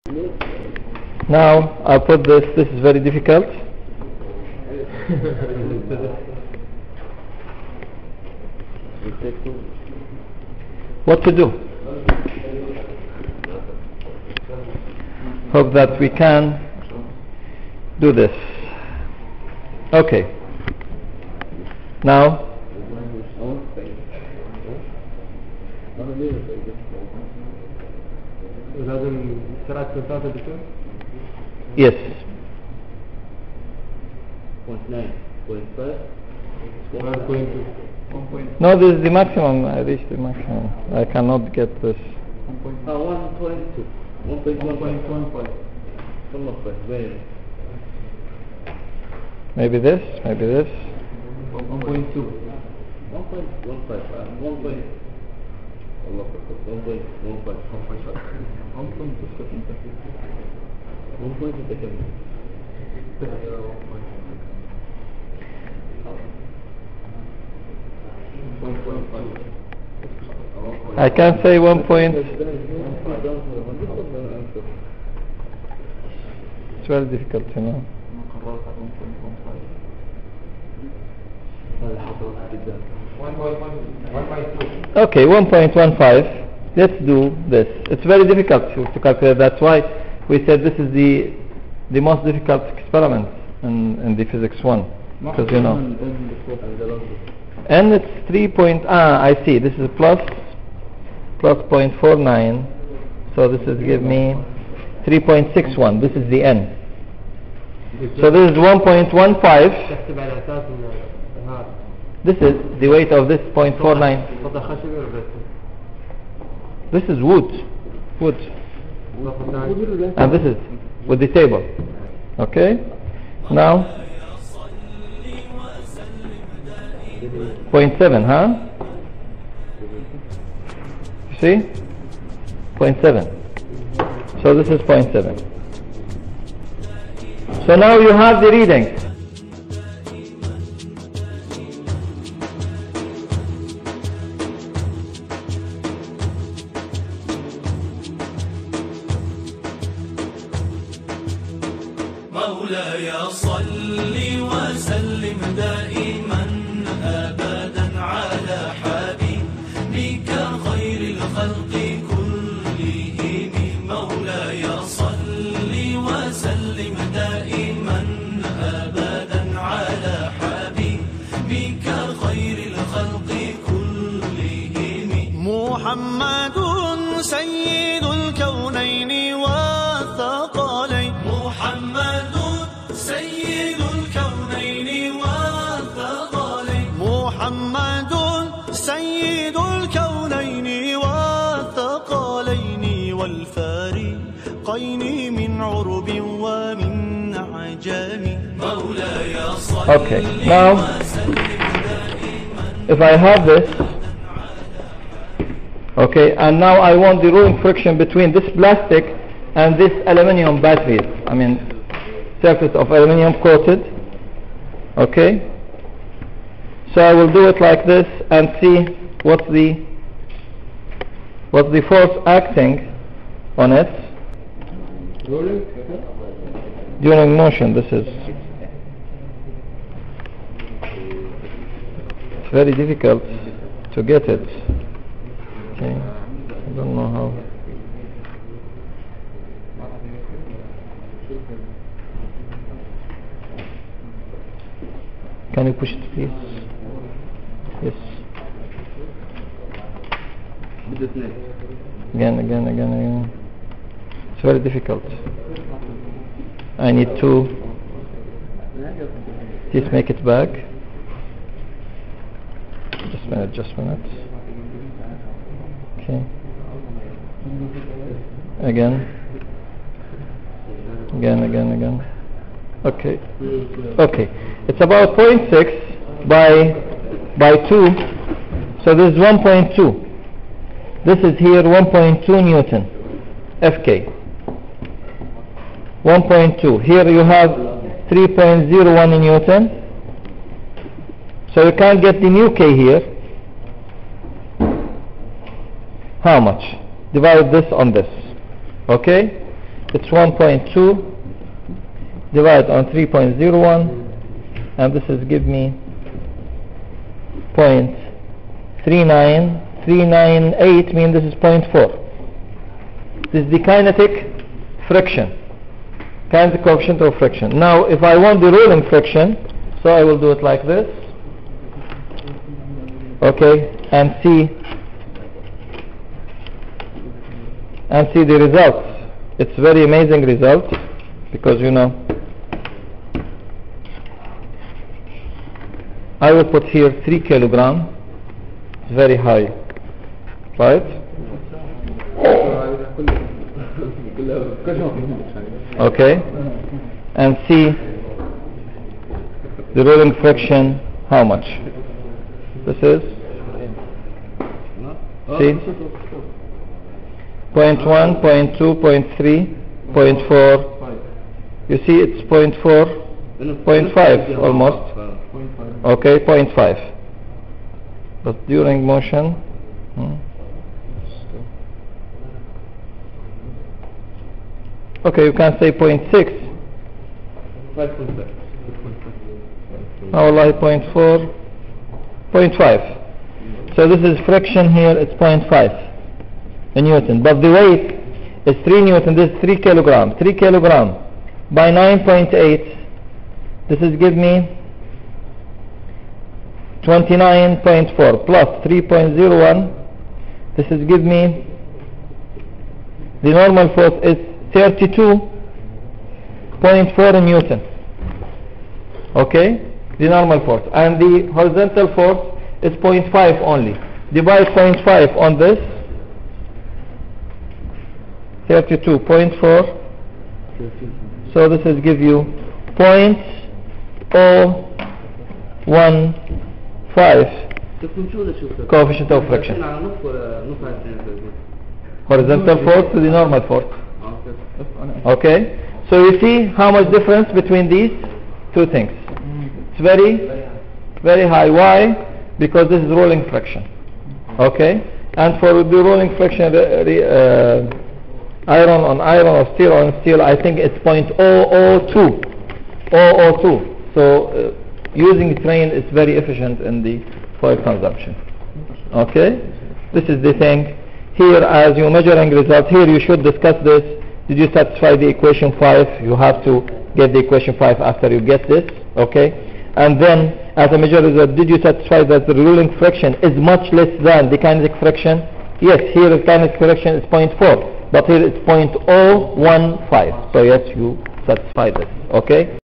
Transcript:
Now I'll put this. This is very difficult. What to do? Hope that we can do this. Okay. Now yes. 0.9, No, this is the maximum. I reached the maximum. I cannot get this. 1.2, 1.1, Maybe this. Maybe this. 1.2, 1.15, I can say 1 point. It's very difficult, you know. Okay, 1.15. Let's do this. It's very difficult to calculate. That's why we said this is the most difficult experiment in the physics 1, because you know. And it's 3 point. I see. This is plus 0.49. So this is give me 3.61. This is the n. So this is 1.15. This is the weight of this 0.49. This is wood. And this is with the table. Okay. Now 0.7, huh? You see? 0.7. So this is 0.7. So now you have the readings. مولاي صل وسلم دائما أبدا على حبيبك خير الخلق كلهم مولاي صل وسلم دائما أبدا على حبيبك خير الخلق كلهم محمد سيد الكونين والثقلين محمد سيد الكونين والثقلين محمد سيد الكونين والثقلين والفارقين من عرب ومن عجم مولاي صل Okay, now if I have this, okay, and now I want the rolling friction between this plastic and this aluminium battery, I mean surface of aluminium coated. Okay, so I will do it like this and see what's the force acting on it during motion. This is it's very difficult to get it. Okay, I don't know how. Can you push it, please? Yes. Again. It's very difficult. I need to please make it back. Just a minute. Okay. Again. Okay. It's about 0.6 by 2. So this is 1.2. This is here 1.2 Newton. FK. 1.2. Here you have 3.01 Newton. So you can't get the new K here. How much? Divide this on this. Okay? it's 1.2 divided on 3.01, and this is give me 0.39398, mean this is 0.4. This is the kinetic friction, kinetic coefficient of friction. Now if I want the rolling friction, so I will do it like this, okay, and see the results. It's very amazing result, because you know, I will put here 3 kilogram, it's very high, right? Okay, and see the rolling friction, how much? This is, see, 0.1, 0.2, 0.3, 0.4, you see it's 0.4, 0.5 almost, okay, 0.5, but during motion, okay, you can say 0.6, Allah, 0.4, 0.5, so this is friction here, it's 0.5 in Newton, but the weight is 3 Newton, this is 3 kilogram, 3 kilogram by 9.8, this is give me 29.4 plus 3.01, this is give me, the normal force is 32.4 Newton, okay, the normal force, and the horizontal force is 0.5 only. Divide 0.5 on this, 32.4, so this is give you 0.015 coefficient of friction. Horizontal force to the normal force. Okay, so you see how much difference between these two things. It's very, very high. Why? Because this is rolling friction. Okay, and for the rolling friction, iron on iron or steel on steel, I think it's 0.002. 0.002. So using train is very efficient in the fuel consumption. Okay, this is the thing. Here, as you measuring result, here you should discuss this. Did you satisfy the equation 5? You have to get the equation 5 after you get this, okay? And then, as a measure result, did you satisfy that the rolling friction is much less than the kinetic friction? Yes, here the kinetic friction is 0.4, but here it's 0.015. So yes, you satisfy this, okay?